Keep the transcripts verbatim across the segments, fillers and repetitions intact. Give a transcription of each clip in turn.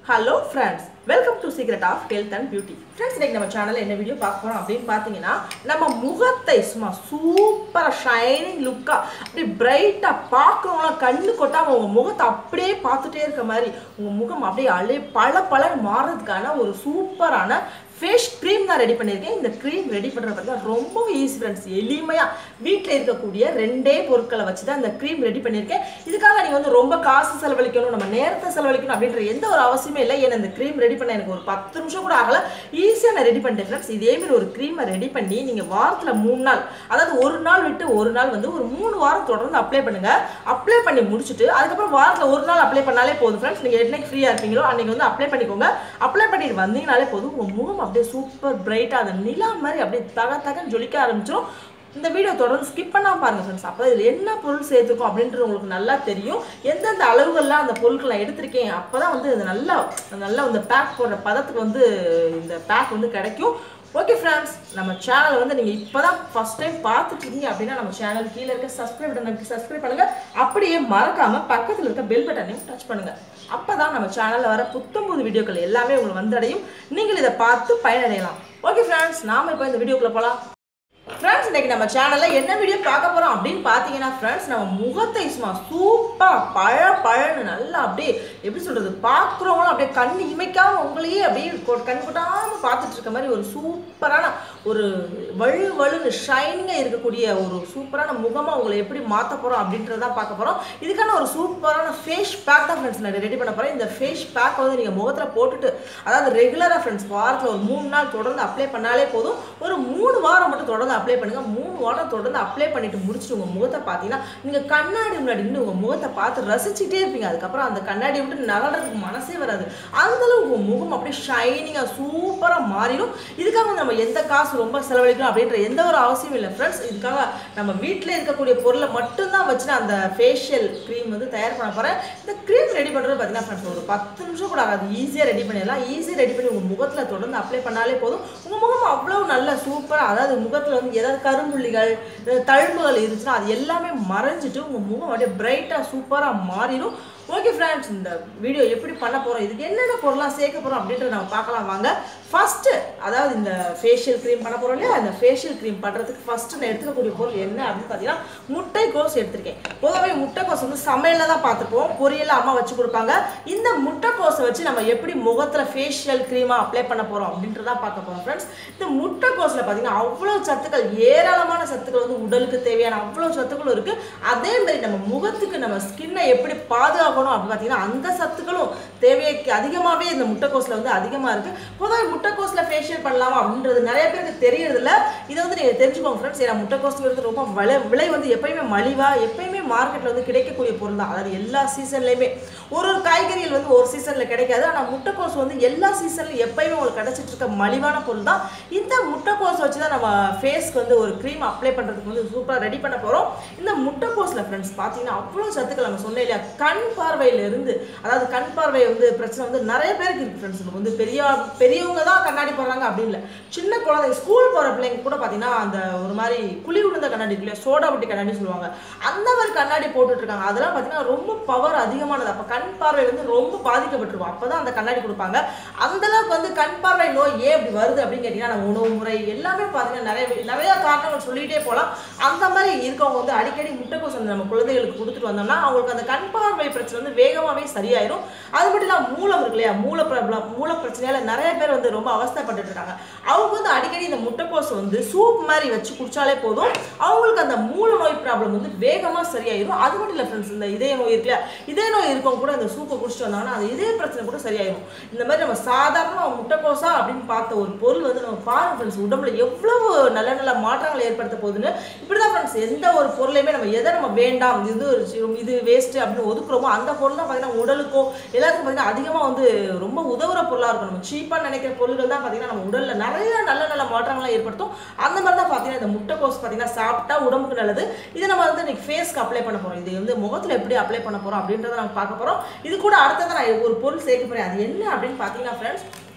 Hello friends, welcome to Secret of Health and Beauty. Friends, இன்னைக்கு நம்ம சேனல்ல என்ன வீடியோ பார்க்க போறோம் அப்படினு பாத்தீங்கன்னா நம்ம முகத்தை சும்மா சூப்பரா ஷைனிங் லுக்கா அப்படி பிரைட்டா பார்க்கறவங்க கண்ணு கொட்டாம உங்க முகத்தை அப்படியே பார்த்துட்டே இருக்க மாதிரி உங்க முகம் அப்படியே அழே பளபளன்னு மாறதுக்கான ஒரு சூப்பரான ஃபேஸ் க்ரீம் தான் ரெடி பண்ணியிருக்கேன். இந்த க்ரீம் ரெடி பண்ணுறது பார்த்தீங்கன்னா ரொம்ப ஈஸி ஃப்ரெண்ட்ஸ். எளிமையாக வீட்டில் இருக்கக்கூடிய ரெண்டே பொருட்களை வச்சு தான் இந்த க்ரீம் ரெடி பண்ணியிருக்கேன். இதுக்காக நீங்கள் வந்து ரொம்ப காசு செலவழிக்கணும், நம்ம நேரத்தை செலவழிக்கணும் அப்படின்ற எந்த ஒரு அவசியமே இல்லை. ஏன்னா இந்த க்ரீம் ரெடி பண்ண எனக்கு ஒரு பத்து நிமிஷம் கூட ஆகலை, ஈஸியாக நான் ரெடி பண்ணிட்டேன் ஃப்ரெண்ட்ஸ். இதேமாரி ஒரு க்ரீமை ரெடி பண்ணி நீங்கள் வாரத்தில் மூணு நாள், அதாவது ஒரு நாள் விட்டு ஒரு நாள் வந்து ஒரு மூணு வாரம் தொடர்ந்து அப்ளை பண்ணுங்கள். அப்ளை பண்ணி முடிச்சுட்டு அதுக்கப்புறம் வாரத்தில் ஒரு நாள் அப்ளை பண்ணாலே போதும் ஃப்ரெண்ட்ஸ். நீங்கள் என்னைக்கு ஃப்ரீயாக இருப்பீங்களோ அன்றைக்கி வந்து அப்ளை பண்ணிக்கோங்க. அப்ளை பண்ணிட்டு வந்தீங்கனாலே போதும், உங்கள் முகம் அப்படியே சூப்பர் பிரைட்டா அந்த நிலா மாதிரி அப்படியே தக தகன்னு ஜொலிக்க ஆரம்பிச்சிடும். இந்த வீடியோ தொடர்ந்து ஸ்கிப் பண்ணாம பாருங்க ஃப்ரெண்ட்ஸ். அப்போ இதில் என்ன பொருள் சேர்த்துருக்கோம் அப்படின்றது உங்களுக்கு நல்லா தெரியும். எந்தெந்த அளவுகள்லாம் அந்த பொருட்களை நான் எடுத்திருக்கேன் அப்போதான் வந்து இது நல்லா நல்லா இந்த பேக் போடுற பதத்துக்கு வந்து இந்த பேக் வந்து கிடைக்கும். ஓகே ஃப்ரெண்ட்ஸ், நம்ம சேனலை வந்து நீங்கள் இப்போ தான் ஃபஸ்ட் டைம் பார்த்துட்டு இருக்கீங்க அப்படின்னா நம்ம சேனல் கீழே இருக்க சப்ஸ்கிரைப் பட்டன் சப்ஸ்கிரைப் பண்ணுங்கள். அப்படியே மறக்காமல் பக்கத்தில் இருக்க பெல் பட்டனையும் டச் பண்ணுங்கள். அப்போ தான் நம்ம சேனலில் வர புத்தம்புது வீடியோக்கள் எல்லாமே உங்களுக்கு வந்தடையும். நீங்கள் இதை பார்த்து பயனடையலாம். ஓகே ஃப்ரெண்ட்ஸ், நாம் இப்போ இந்த வீடியோக்குள்ளே போகலாம். ஃப்ரெண்ட்ஸ், இன்னைக்கு நம்ம சேனலில் என்ன வீடியோ பார்க்க போகிறோம் அப்படின்னு பார்த்தீங்கன்னா ஃப்ரெண்ட்ஸ், நம்ம முகத்தை சும்மா சூப்பராக பழ பழன்னு நல்லா அப்படியே எப்படி சொல்கிறது, பார்க்குறவங்களும் அப்படியே கண் இமைக்காமல் உங்களையே அப்படியே கண் கொட்டாமல் பார்த்துட்டு இருக்க மாதிரி ஒரு சூப்பரான ஒரு வலு வலுன்னு ஷைனிங்காக இருக்கக்கூடிய ஒரு சூப்பரான முகமாக உங்களை எப்படி மாற்ற போகிறோம் அப்படின்றதான் பார்க்க போகிறோம். இதுக்கான ஒரு சூப்பரான ஃபேஸ் பேக் தான் ஃப்ரெண்ட்ஸ் நான் ரெடி பண்ண போகிறேன். இந்த ஃபேஸ் பேக் வந்து நீங்கள் முகத்தில் போட்டுட்டு, அதாவது ரெகுலராக ஃப்ரெண்ட்ஸ் வாரத்தில் ஒரு மூணு நாள் தொடர்ந்து அப்ளை பண்ணாலே போதும். ஒரு மூணு வாரம் மட்டும் தொடர்ந்து அப்ளை பண்ணுங்க. மூணு வாரம் தொடர்ந்து அப்ளை பண்ணிட்டு முடிச்சுட்டு உங்க முகத்தை பார்த்தீங்கன்னா நீங்க கண்ணாடி முன்னாடி நின்று உங்க முகத்தை பார்த்து ரசிச்சுட்டே இருப்பீங்க. அதுக்கப்புறம் அந்த கண்ணாடி விட்டு நகர்றதுக்கு மனசே வராது. அந்த அளவு உங்க முகம் அப்படியே ஷைனிங்கா சூப்பரா மாறிடும். இதுக்காக நம்ம எந்த காசு ரொம்ப செலவழிக்கணும் அப்படின்ற எந்த ஒரு அவசியம் இல்லை ஃப்ரெண்ட்ஸ். இதுக்காக நம்ம வீட்டில் இருக்கக்கூடிய பொருளை மட்டும்தான் வச்சு அந்த ஃபேஷியல் க்ரீம் வந்து தயார் பண்ண போறேன். இந்த க்ரீம் ரெடி பண்றது பார்த்தீங்கன்னா ஃப்ரெண்ட்ஸ் ஒரு பத்து நிமிஷம் கூட ஆகாது. ஈஸியாக ரெடி பண்ணிடலாம். ஈஸியாக ரெடி பண்ணி உங்க முகத்தில் தொடர்ந்து அப்ளை பண்ணாலே போதும். உங்க முகம் அவ்வளோ நல்ல சூப்பராக, அதாவது முகத்தில் வந்து ஏதாவது கரும்புள்ளிகள் தழும்புகள் இருந்துச்சுன்னா அது எல்லாமே மறைஞ்சிட்டு உங்க முகம் அப்படியே பிரைட்டா சூப்பரா மாறிடும். ஓகே ஃப்ரெண்ட்ஸ், இந்த வீடியோ எப்படி பண்ண போறோம், இதுக்கு என்னென்ன பொருளாக சேர்க்க போறோம் அப்படின்றத நம்ம பார்க்கலாம் வாங்க. ஃபர்ஸ்ட், அதாவது இந்த ஃபேஷியல் க்ரீம் பண்ண போறோம் இல்லையா, அந்த ஃபேஷியல் க்ரீம் பண்றதுக்கு ஃபர்ஸ்ட் நான் எடுத்துக்கக்கூடிய பொருள் என்ன அப்படின்னு பார்த்தீங்கன்னா முட்டைக்கோஸ் எடுத்திருக்கேன். பொதுவாகவே முட்டைக்கோஸ் வந்து சமையலில் தான் பார்த்துப்போம், பொரியல அம்மா வச்சு கொடுப்பாங்க. இந்த முட்டைக்கோஸை வச்சு நம்ம எப்படி முகத்தில் ஃபேஷியல் க்ரீமாக அப்ளை பண்ண போறோம் அப்படின்றதான் பார்க்க போறோம் ஃப்ரெண்ட்ஸ். இந்த முட்டைக்கோஸில் பார்த்தீங்கன்னா அவ்வளோ சத்துக்கள், ஏராளமான சத்துக்கள் வந்து உடலுக்கு தேவையான அவ்வளோ சத்துக்களும் இருக்கு. அதே மாதிரி நம்ம முகத்துக்கு நம்ம ஸ்கின்னை எப்படி பாதுகாக்கணும் அப்படி பார்த்தீங்கன்னா அந்த சத்துக்களும் தேவைக்கு அதிகமாகவே இந்த முட்டைக்கோஸில் வந்து அதிகமாக இருக்கு. பொதுவாக முட்டைக்கோஸில் ஃபேஷியல் பண்ணலாமா அப்படின்றது நிறைய பேருக்கு தெரியறது இல்லை. இதை வந்து நீங்கள் தெரிஞ்சுக்கோங்க ஃப்ரெண்ட்ஸ். ஏன்னா முட்டைக்கோஸுங்கிறது ரொம்ப விலை விலை வந்து எப்பயுமே மலிவாக எப்பயுமே மார்க்கெட்டில் வந்து கிடைக்கக்கூடிய பொருள் தான். அதாவது எல்லா சீசன்லையுமே ஒரு ஒரு காய்கறிகள் வந்து ஒரு சீசனில் கிடைக்காது. ஆனால் முட்டைக்கோஸ் வந்து எல்லா சீசன்லையும் எப்பயுமே உங்களுக்கு கிடைச்சிட்டு இருக்க மலிவான பொருள் தான். இந்த முட்டைக்கோஸ் வச்சு தான் நம்ம ஃபேஸ்க்கு வந்து ஒரு க்ரீம் அப்ளை பண்ணுறதுக்கு வந்து சூப்பராக ரெடி பண்ண போகிறோம். இந்த முட்டைக்கோஸில் ஃப்ரெண்ட்ஸ் பார்த்தீங்கன்னா அவ்வளோ சத்துக்கள் நம்ம சொன்னேன் இல்லையா, கண் பார்வையிலிருந்து, அதாவது கண் பார்வை வந்து பிரச்சனை வந்து நிறைய பேருக்கு இருக்குது ஃப்ரெண்ட்ஸ். வந்து பெரிய பெரியவங்க தான் கண்ணாடி போடுறாங்க அப்படின்னு இல்லை, சின்ன குழந்தை ஸ்கூல் போகிற பிள்ளைங்க கூட பார்த்தீங்கன்னா அந்த ஒரு மாதிரி குழி விழுந்த கண்ணாடி இருக்கு இல்லையா, சோடா புட்டி கண்ணாடி சொல்லுவாங்க, அந்த மாதிரி கண்ணாடி போட்டுட்டு இருக்காங்க. அதெல்லாம் பார்த்தீங்கன்னா ரொம்ப பவர் அதிகமானது. அப்போ கண் பார்வை வந்து ரொம்ப பாதிக்கப்பட்டிருக்கும். அப்போ தான் அந்த கண்ணாடி கொடுப்பாங்க. அந்த அளவுக்கு வந்து கண் பார்வை நோய் ஏன் இப்படி வருது அப்படின்னு கேட்டிங்கன்னா நம்ம உணவு முறை எல்லாமே பார்த்தீங்கன்னா நிறைய நிறைய காரணங்கள் சொல்லிகிட்டே போகலாம். அந்த மாதிரி இருக்கவங்க வந்து அடிக்கடி முட்டைக்கோஸ் வந்து நம்ம குழந்தைகளுக்கு கொடுத்துட்டு வந்தோம்னா அவங்களுக்கு அந்த கண் பார்வை பிரச்சனை வந்து வேகமாகவே சரியாயிரும். அது மட்டும் இல்லாமல் மூலம் இருக்கு இல்லையா, மூல ப்ராப்ளம் மூல பிரச்சனையால நிறைய பேர் வந்து ரொம்ப அவஸ்தைப்பட்டு இருக்காங்க. அவங்க வந்து அடிக்கடி இந்த முட்டைக்கோஸ் வந்து சூப் மாதிரி வச்சு குடிச்சாலே போதும், அவங்களுக்கு அந்த மூல நோய் ப்ராப்ளம் வந்து வேகமாக சரியாயிரும். அது மட்டும் இல்லை ஃப்ரெண்ட்ஸ், இந்த இதய நோய் இருக்குல்ல, இதய நோய் இருக்கவங்க கூட இந்த சூப்பை குடிச்சிட்டு வந்தாங்கன்னா அது இதய பிரச்சனை கூட சரியாயிரும். இந்த மாதிரி நம்ம சாதாரணமாக முட்டைக்கோஸா அப்படின்னு பார்த்த ஒரு பொருள் வந்து நம்ம பாருங்க ஃப்ரெண்ட்ஸ், உடம்புல எவ்வளவு நல்ல நல்ல மாற்றங்களை ஏற்படுத்த போகுதுன்னு. இப்படிதான் ஃப்ரெண்ட்ஸ், எந்த ஒரு பொருளையுமே நம்ம எதை நம்ம வேண்டாம் இது இது வேஸ்ட் அப்படின்னு ஒதுக்குறோமோ அந்த பொருள் தான் பார்த்தீங்கன்னா உடலுக்கோ எல்லாத்துக்கும் பார்த்தீங்கன்னா அதிகமாக வந்து ரொம்ப உதவுற பொருளாக இருக்கும். நம்ம சீப்பாக நினைக்கிற பொருட்கள் தான் பார்த்தீங்கன்னா நம்ம உடலில் நிறைய நல்ல நல்ல மாற்றங்களை ஏற்படுத்தும். அந்த மாதிரி தான் பார்த்தீங்கன்னா இந்த முட்டைக்கோஸ் பார்த்தீங்கன்னா சாப்பிட்டா உடம்புக்கு நல்லது. இதை நம்ம வந்து இன்னைக்கு ஃபேஸ்க்கு அப்ளை பண்ண போகிறோம். இது வந்து முகத்தில் எப்படி அப்ளை பண்ண போகிறோம் அப்படின்றத நம்ம பார்க்க போகிறோம். இது கூட அடுத்ததான் நான் ஒரு பொருள் சேர்க்க போகிறேன். அது என்ன அப்படின்னு பார்த்தீங்கன்னா ஃப்ரெண்ட்ஸ்,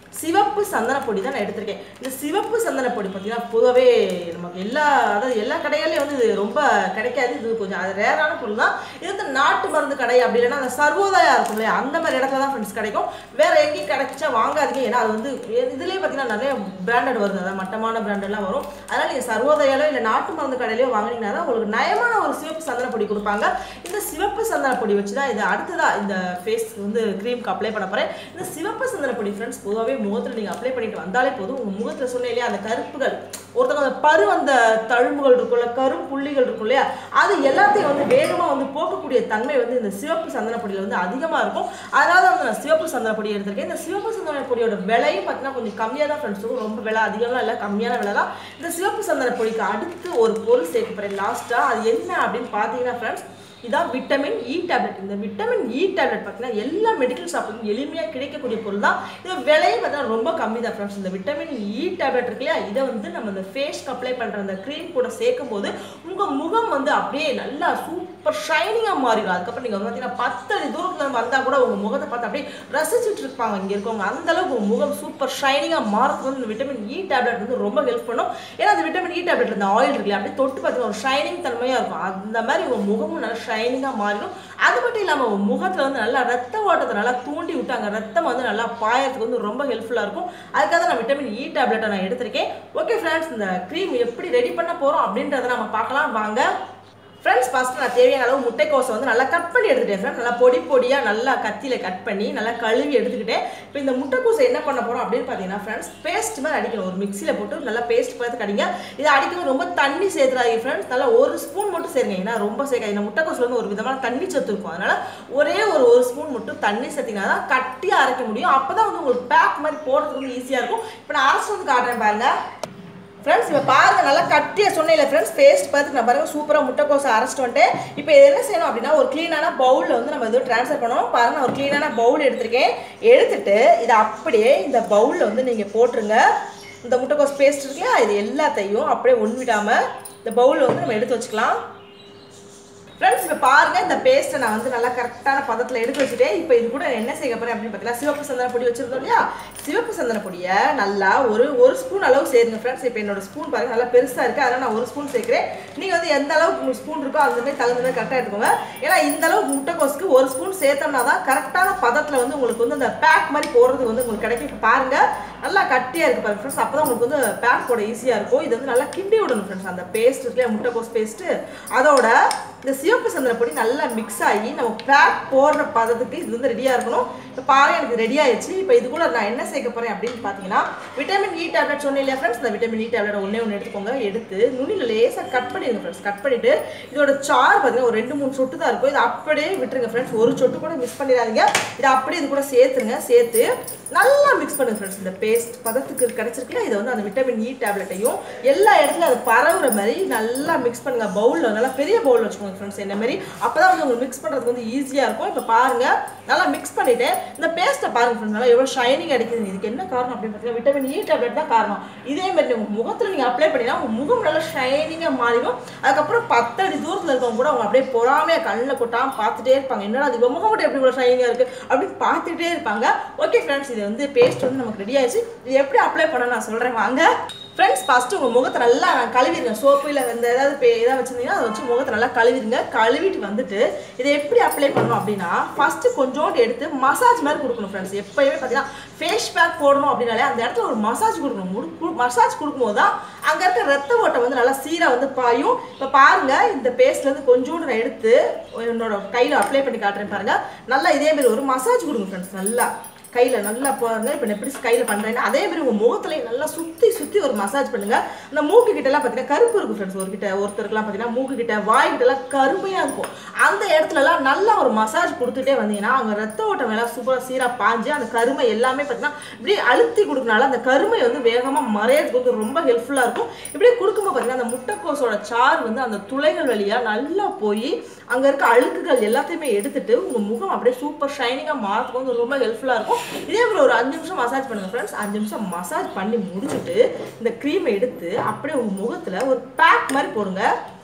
சிவப்பு சந்தன பொடி தான் நான் எடுத்திருக்கேன். இந்த சிவப்பு சந்தன பொடி பார்த்தீங்கன்னா பொதுவாகவே நமக்கு எல்லா அதாவது எல்லா கடைகளையும் வந்து இது ரொம்ப கிடைக்காது. இது கொஞ்சம் அது ரேரான பொருள் தான். இது வந்து நாட்டு மருந்து கடை அப்படி இல்லைன்னா அந்த சர்வோதயா இருக்கும் இல்லையா, அந்த மாதிரி இடத்துல தான் ஃப்ரெண்ட்ஸ் கிடைக்கும். வேற எங்கேயும் கிடைச்சா வாங்காதீங்க. ஏன்னா அது வந்து இதுலேயே பார்த்தீங்கன்னா நிறைய பிராண்டட் வருது, அதாவது மட்டமான பிராண்டெல்லாம் வரும். அதனால நீங்கள் சர்வோதயாலோ இல்லை நாட்டு மருந்து கடையிலையோ வாங்கினீங்கன்னா தான் உங்களுக்கு நயமான ஒரு சிவப்பு சந்தன பொடி கொடுப்பாங்க. இந்த சிவப்பு சந்தன பொடி வச்சு தான் இது அடுத்ததாக இந்த ஃபேஸ் வந்து க்ரீம்க்கு அப்ளை பண்ண போகிறேன். இந்த சிவப்பு சந்தன பொடி ஃப்ரெண்ட்ஸ் பொதுவாகவே முகத்தில் நீங்கள் அப்ளை பண்ணிட்டு வந்தாலே போதும். உங்கள் முகத்தில் சொன்னே இல்லையா, அந்த கருப்புகள் ஒருத்தவங்க அந்த பரு அந்த தழும்புகள் இருக்குல்ல, கரும் புள்ளிகள் இருக்கும் இல்லையா, அது எல்லாத்தையும் வந்து வேகமாக வந்து போக்கக்கூடிய தன்மை வந்து இந்த சிவப்பு சந்தன பொடியில் வந்து அதிகமாக இருக்கும். அதனால வந்து நான் சிவப்பு சந்தன பொடி எடுத்திருக்கேன். இந்த சிவப்பு சந்தன பொடியோட விலையும் பார்த்தீங்கன்னா கொஞ்சம் கம்மியாக தான் ஃப்ரெண்ட்ஸ் இருக்கும். ரொம்ப விலை அதிகமாக இல்லை, கம்மியான விலை தான். இந்த சிவப்பு சந்தன பொடிக்கு அடுத்து ஒரு பொருள் சேர்க்க போகிறேன் லாஸ்ட்டாக. அது என்ன அப்படின்னு பார்த்தீங்கன்னா ஃப்ரெண்ட்ஸ், இதான் விட்டமின் இ டேப்லெட். இந்த விட்டமின் இ டேப்லெட் பார்த்தீங்கன்னா எல்லா மெடிக்கல் ஷாப்லையும் எளிமையாக கிடைக்கக்கூடிய பொருள் தான். இது விலையும் பார்த்தீங்கன்னா ரொம்ப கம்மி தான் ஃப்ரெண்ட்ஸ். இந்த விட்டமின் இ டேப்லெட் இருக்கு இல்லையா, இதை வந்து நம்ம இந்த ஃபேஸ்க்கு அப்ளை பண்ணுற அந்த க்ரீம் கூட சேர்க்கும் போது உங்கள் முகம் வந்து அப்படியே நல்லா சூப்பர் ஷைனிங்காக மாறிடும். அதுக்கப்புறம் நீங்கள் பார்த்தீங்கன்னா பத்து அடி தூரத்தில் வந்தால் கூட உங்கள் முகத்தை பார்த்து அப்படியே ரசிச்சுட்டு இருப்பாங்க இங்கே இருக்கவங்க. அந்தளவுக்கு உங்கள் முகம் சூப்பர் ஷைனிங்காக மாறதுக்கு வந்து இந்த விட்டமின் இ டேப்லெட் வந்து ரொம்ப ஹெல்ப் பண்ணும். ஏன்னா அந்த விட்டமின் இ டேப்லெட் இந்த ஆயில் இருக்குல்ல, அப்படியே தொட்டு பார்த்தீங்கன்னா ஒரு ஷைனிங் தன்மையாக இருக்கும். அந்த மாதிரி உங்கள் முகமும் நல்லா ஷைனிங்காக மாறிடும். அது மட்டும் இல்லாமல் முகத்தில் வந்து நல்லா ரத்த ஓட்டத்தை நல்லா தூண்டி விட்டாங்க, ரத்தம் வந்து நல்லா பாயறதுக்கு வந்து ரொம்ப ஹெல்ப்ஃபுல்லாக இருக்கும். அதுக்காக நான் விட்டமின் இ டேப்லெட்டை நான் எடுத்திருக்கேன். ஓகே ஃப்ரெண்ட்ஸ், இந்த க்ரீம் எப்படி ரெடி பண்ண போகிறோம் அப்படின்றத நம்ம பார்க்கலாம் வாங்க. ஃப்ரெண்ட்ஸ், ஃபஸ்ட்டு நான் தேவையான அளவு முட்டைக்கோஸை வந்து நல்லா கட் பண்ணி எடுத்துகிட்டேன் ஃப்ரெண்ட்ஸ். நல்லா பொடி பொடியாக நல்லா கத்தியில் கட் பண்ணி நல்லா கழுவி எடுத்துக்கிட்டேன். இப்போ இந்த முட்டைக்கோஸை என்ன பண்ண போகிறோம் அப்படின்னு பார்த்தீங்கன்னா ஃப்ரெண்ட்ஸ், பேஸ்ட் மாதிரி அடிக்கணும். ஒரு மிக்சியில் போட்டு நல்லா பேஸ்ட் பார்த்து கடிங்க. இதை அடிக்கணும், ரொம்ப தண்ணி சேர்த்துறாங்க ஃப்ரெண்ட்ஸ். நல்லா ஒரு ஸ்பூன் மட்டும் சேருங்க, ஏன்னா ரொம்ப சேர்க்காது. இந்த முட்டைக்கோஸில் வந்து ஒரு விதமான தண்ணி சத்து இருக்கும். அதனால் ஒரே ஒரு ஒரு ஸ்பூன் மட்டும் தண்ணி சேர்த்திங்கன்னா தான் கட்டியாக அரைக்க முடியும். அப்போ தான் வந்து உங்களுக்கு பேக் மாதிரி போடுறதுக்கு வந்து ஈஸியாக இருக்கும். இப்போ நான் அரைச்சி வந்து காட்டுறேன் பாருங்கள் ஃப்ரெண்ட்ஸ். இப்போ பாருங்கள், நல்லா கட்டியாக சொன்னேன் ஃப்ரெண்ட்ஸ். பேஸ்ட் பார்த்து நான் பாருங்கள் சூப்பராக முட்டைக்கோஸை அரைச்சிட்டு வந்துட்டேன். இப்போ இது என்ன செய்யணும் அப்படின்னா, ஒரு க்ளீனான பவுலில் வந்து நம்ம இது ட்ரான்ஸ்ஃபர் பண்ணணும். பாருங்கள், நான் ஒரு க்ளீனான பவுல் எடுத்திருக்கேன். எடுத்துட்டு இதை அப்படியே இந்த பவுலில் வந்து நீங்கள் போட்டுருங்க. இந்த முட்டைக்கோஸ் பேஸ்ட் இருக்குல்லையா, இது எல்லாத்தையும் அப்படியே ஒன்விடாமல் இந்த பவுலில் வந்து நம்ம எடுத்து வச்சுக்கலாம். ஃப்ரெண்ட்ஸ், இப்போ பாருங்கள், இந்த பேஸ்ட்டை நான் வந்து நல்லா கரெக்டான பதத்தில் எடுத்து வச்சுட்டேன். இப்போ இது கூட என்ன செய்ய போகிறேன் அப்படின்னு பார்த்தீங்கன்னா, சிவப்பு சந்தன பொடி வச்சுருந்தோம் இல்லையா, சிவப்பு சந்தன பொடியை நல்லா ஒரு ஒரு ஸ்பூன் அளவு சேருங்க ஃப்ரெண்ட்ஸ். இப்போ என்னோட ஸ்பூன் பாருங்கள் நல்லா பெருசாக இருக்குது, அதனால் நான் ஒரு ஸ்பூன் சேர்க்குறேன். நீங்கள் வந்து எந்த அளவுக்கு உங்களுக்கு ஸ்பூன் இருக்கோ அந்த மாதிரி தகுந்த மாதிரி கரெக்டாக எடுத்துக்கோங்க. ஏன்னா இந்த அளவுக்கு முட்டைக்கோஸுக்கு ஒரு ஸ்பூன் சேர்த்தோம்னா தான் கரெக்டான பதத்தில் வந்து உங்களுக்கு வந்து அந்த பேக் மாதிரி போடுறதுக்கு வந்து உங்களுக்கு கிடைக்கும். இப்போ பாருங்கள், நல்லா கட்டியாக இருக்குது பாருங்கள் ஃப்ரெண்ட்ஸ். அப்போ தான் உங்களுக்கு வந்து பேக் போட ஈஸியாக இருக்கும். இது வந்து நல்லா கிண்டி விடணும் ஃப்ரெண்ட்ஸ். அந்த பேஸ்ட் இருக்கு இல்லையா, முட்டைக்கோஸ் பேஸ்ட்டு, அதோட இந்த சிவப்பு சந்தன பொடி நல்லா மிக்ஸ் ஆகி நம்ம பேக் போடுற பதத்துக்கு இது வந்து ரெடியாக இருக்கணும். இப்போ பாரு, எனக்கு ரெடி ஆயிடுச்சு. இப்போ இது கூட நான் என்ன சேர்க்க போகிறேன் அப்படின்னு பார்த்தீங்கன்னா, விட்டமின் இ டேப்லெட் சொன்னேன் இல்லையா ஃப்ரெண்ட்ஸ், இந்த விட்டமின் இ டேப்லெட் ஒன்றே ஒன்று எடுத்துக்கோங்க. எடுத்து நுனியில் லேசாக கட் பண்ணிடுங்க ஃப்ரெண்ட்ஸ். கட் பண்ணிவிட்டு இதோட சார் பார்த்தீங்கன்னா ஒரு ரெண்டு மூணு சொட்டு தான் இருக்கும். இதை அப்படியே விட்டுருங்க ஃப்ரெண்ட்ஸ். ஒரு சொட்டு கூட மிஸ் பண்ணிடாதீங்க. இதை அப்படியே இது கூட சேர்த்துருங்க. சேர்த்து நல்லா மிக்ஸ் பண்ணுங்க ஃப்ரெண்ட்ஸ். இந்த பேஸ்ட் பதத்துக்கு கிடச்சிருக்குல்ல, இதை வந்து அந்த விட்டமின் இ டேப்லெட்டையும் எல்லா இடத்துலையும் அது பரவுற மாதிரி நல்லா மிக்ஸ் பண்ணுங்கள். பவுலில் நல்லா பெரிய பவுல் வச்சுக்கோங்க ஃப்ரெண்ட்ஸ், என்ன மாதிரி. அப்போ தான் வந்து உங்களுக்கு மிக்ஸ் பண்ணுறதுக்கு வந்து ஈஸியாக இருக்கும். இப்போ பாருங்கள், நல்லா மிக்ஸ் பண்ணிவிட்டு இந்த பேஸ்ட்டை பாருங்கள் ஃப்ரெண்ட்ஸ், நல்லா எவ்வளோ ஷைனிங் அடிக்குது. இதுக்கு என்ன காரணம் அப்படின்னு பார்த்தீங்கன்னா, விட்டமின் இ டேப்லெட் தான் காரணம். இதே மாதிரி உங்கள் முகத்தில் நீங்கள் அப்ளை பண்ணினா உங்கள் முகம் நல்லா ஷைனிங்காக மாறிடும். அதுக்கப்புறம் பத்து அடி தூரத்தில் இருக்கவங்க கூட அவங்க அப்படியே பொறாமையாக கண்ணில் கொட்டாமல் பார்த்துட்டே இருப்பாங்க. என்னடா அது இவங்க முகம் மட்டும் எப்படி இவ்வளோ ஷைனிங்காக இருக்குது அப்படின்னு பார்த்துட்டே இருப்பாங்க. ஓகே ஃப்ரெண்ட்ஸ், இது வந்து பேஸ்ட் வந்து நமக்கு ரெடி ஆயிடுச்சு. இது எப்படி அப்ளை பண்ண நான் சொல்கிறேன் வாங்க ஃப்ரெண்ட்ஸ். ஃபஸ்ட்டு உங்கள் முகத்தை நல்லா கழுவிடுங்க. சோப்பு இல்லை இந்த ஏதாவது பே ஏதாவது வச்சுருந்தீங்கன்னா அதை வச்சு முகத்தை நல்லா கழுவிடுங்க. கழுவிட்டு வந்துட்டு இதை எப்படி அப்ளை பண்ணணும் அப்படின்னா, ஃபஸ்ட்டு கொஞ்சோண்டு எடுத்து மசாஜ் மாதிரி கொடுக்கணும் ஃப்ரெண்ட்ஸ். எப்போயுமே பார்த்தீங்கன்னா ஃபேஸ் பேக் போடணும் அப்படின்னாலே அந்த இடத்துல ஒரு மசாஜ் கொடுக்கணும். மசாஜ் கொடுக்கும்போது தான் அங்கே இருக்க ரத்த ஓட்டம் வந்து நல்லா சீராக வந்து பாயும். இப்போ பாருங்கள், இந்த பேஸ்ட்லேருந்து கொஞ்சோண்டு நான் எடுத்து என்னோட கையில் அப்ளை பண்ணி காட்டுறேன் பாருங்கள். நல்லா இதேமாரி ஒரு மசாஜ் கொடுங்க ஃப்ரெண்ட்ஸ். நல்லா கையில் நல்லா போங்க. இப்போ எப்படி கையில் பண்ணுறேன்னா அதே மாதிரி உங்கள் முகத்துலேயே நல்லா சுற்றி சுற்றி ஒரு மசாஜ் பண்ணுங்கள். அந்த மூக்கு கிட்டலாம் பார்த்தீங்கன்னா கருப்பு இருக்கும் ஃப்ரெண்ட்ஸ். ஒரு கிட்ட ஒருத்தருக்குலாம் பார்த்தீங்கன்னா மூக்கு கிட்ட வாய் கிட்டலாம் கருமையாக இருக்கும். அந்த இடத்துலலாம் நல்லா ஒரு மசாஜ் கொடுத்துட்டே வந்தீங்கன்னா அவங்க ரத்த ஓட்டம் எல்லாம் சூப்பராக சீராக பாஞ்சு அந்த கருமை எல்லாமே பார்த்தீங்கன்னா இப்படி அழுத்தி கொடுக்கனால அந்த கருமை வந்து வேகமாக மறையறதுக்கு வந்து ரொம்ப ஹெல்ப்ஃபுல்லாக இருக்கும். இப்படி கொடுக்கும்போது பார்த்தீங்கன்னா அந்த முட்டைக்கோஸோட சார் வந்து அந்த துளைகள் வழியாக நல்லா போய் அங்கே இருக்க அழுக்குகள் எல்லாத்தையுமே எடுத்துட்டு உங்கள் முகம் அப்படியே சூப்பர் ஷைனிங்காக மாறதுக்கு வந்து ரொம்ப ஹெல்ப்ஃபுல்லாக இருக்கும். இதே மாதிரி ஒரு அஞ்சு நிமிஷம் மசாஜ் பண்ணுங்க ஃப்ரெண்ட்ஸ். அஞ்சு நிமிஷம் மசாஜ் பண்ணி முடிச்சுட்டு இந்த க்ரீமை எடுத்து அப்படியே உங்கள் முகத்தில் ஒரு பேக் மாதிரி போடுங்க.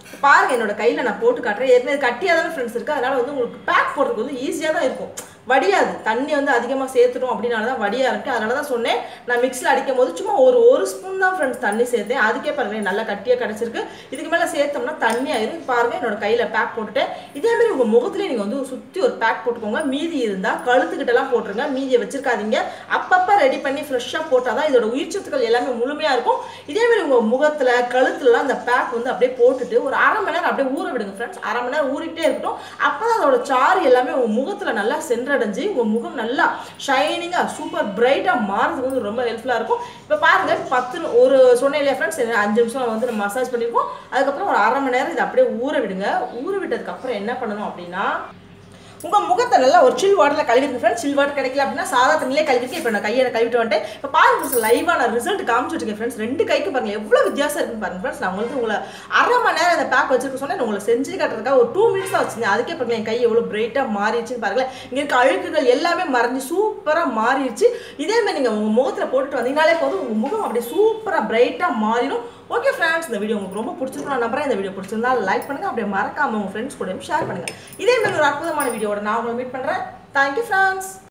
பாருங்க என்னோட கையில் நான் போட்டு காட்டுறேன். ஏற்கனவே கட்டியாக தானே ஃப்ரெண்ட்ஸ் இருக்குது, அதனால் வந்து உங்களுக்கு பேக் போடுறதுக்கு வந்து ஈஸியாக தான் இருக்கும், வடியாது. தண்ணி வந்து அதிகமாக சேர்த்துட்டோம் அப்படின்னால தான் வடியாக இருக்குது. அதனால தான் சொன்னேன் நான் மிக்ஸில் அடிக்கும் போது சும்மா ஒரு ஒரு ஸ்பூன் தான் ஃப்ரெண்ட்ஸ் தண்ணி சேர்த்தேன். அதுக்கே பாருங்கள் நல்லா கட்டியாக கிடச்சிருக்கு. இதுக்கு மேலே சேர்த்தோம்னா தண்ணி ஆயிரும். பாருங்கள் என்னோட கையில் பேக் போட்டுட்டேன். இதேமாதிரி உங்கள் முகத்துலேயே நீங்கள் வந்து சுற்றி ஒரு பேக் போட்டுக்கோங்க. மீதி இருந்தால் கழுத்துக்கிட்டலாம் போட்டுருங்க, மீதியை வச்சிருக்காதீங்க. அப்பப்போ ரெடி பண்ணி ஃப்ரெஷ்ஷாக போட்டால் தான் இதோட உயிர் சத்துக்கள் எல்லாமே முழுமையாக இருக்கும். இதேமாதிரி உங்கள் முகத்தில் கழுத்துலலாம் இந்த பேக் வந்து அப்படியே போட்டுட்டு ஒரு அரை மணி நேரம் அப்படியே ஊற விடுங்க ஃப்ரெண்ட்ஸ். அரை மணி நேரம் ஊறிட்டே இருக்கட்டும். அப்போ தான் அதோட சாறு எல்லாமே உங்கள் முகத்தில் நல்லா சென்ற அடைஞ்சு உங்கள் முகம் நல்லா ஷைனிங்காக சூப்பர் பிரைட்டாக மாறதுக்கு வந்து ரொம்ப ஹெல்ப்ஃபுல்லாக இருக்கும். இப்போ பாருங்கள் பத்து ஒரு சொன்னேன் இல்லையா ஃப்ரெண்ட்ஸ், அஞ்சு நிமிஷம் வந்து நம்ம மசாஜ் பண்ணியிருக்கோம். அதுக்கப்புறம் ஒரு அரை மணி நேரம் இதை அப்படியே ஊற விடுங்க. ஊற விட்டதுக்கப்புறம் என்ன பண்ணணும் அப்படின்னா உங்கள் முகத்தை நல்லா ஒரு சில் வாட்டரில் கழுவிருக்கு ஃப்ரெண்ட்ஸ். சில் வாட்டர் கிடைக்கல அப்படின்னா சாதா தண்ணியிலே கழுவிருக்கு. இப்போ நான் கையை கழுவிட்டு வந்துட்டேன். இப்போ பாருங்க லைவாக நான் ரிசல்ட் காமிச்சுட்டுருக்கேன் ஃப்ரெண்ட்ஸ். ரெண்டு கைக்கு பாருங்கள் எவ்வளோ வித்தியாசம் இருக்குன்னு பாருங்க ஃப்ரெண்ட்ஸ். நான் உங்களுக்கு உங்களை அரை மணி நேரம் இந்த பேக் வச்சிருக்க சொன்னேன். உங்களை செஞ்சு காட்டுறதுக்காக ஒரு டூ மினிட்ஸ் தான் வச்சுருந்தேன். அதுக்கே பாருங்கள் என் கை எவ்வளோ பிரைட்டாக மாறிடுச்சுன்னு பாருங்களேன். இங்கே இருக்க அழுக்குகள் எல்லாமே மறைஞ்சு சூப்பராக மாறிடுச்சு. இதேமாதிரி நீங்கள் உங்கள் முகத்தில் போட்டுட்டு வந்தீங்கனாலே போதும், உங்கள் முகம் அப்படியே சூப்பராக பிரைட்டாக மாறிடும். ஓகே ஃப்ரெண்ட்ஸ், இந்த வீடியோ உங்களுக்கு ரொம்ப பிடிச்சிருக்கும் நான் நம்புறேன். இந்த வீடியோ பிடிச்சிருந்தா லைக் பண்ணுங்கள், அப்படியே மறக்காம உங்கள் ஃப்ரெண்ட்ஸ் கூட ஷேர் பண்ணுங்கள். இதே மாதிரி ஒரு அற்புதமான வீடியோட நான் உங்களை மீட் பண்ணுறேன். Thank you friends.